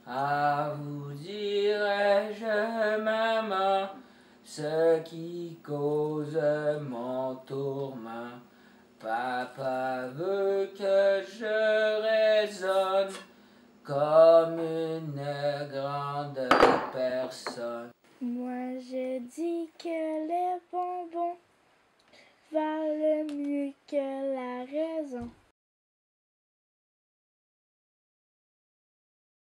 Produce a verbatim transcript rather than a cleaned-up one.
Ah, vous dirai-je, maman, ce qui cause mon tourment. Papa veut que je raisonne comme une grande personne. Moi je dis que le bon